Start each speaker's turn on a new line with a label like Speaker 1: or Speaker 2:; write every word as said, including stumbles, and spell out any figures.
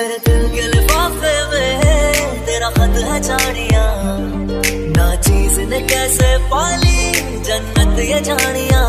Speaker 1: मेरे दिल के लिफाफे में तेरा खत है जानिया, ना चीज ने कैसे पाली जन्नत ये जानिया।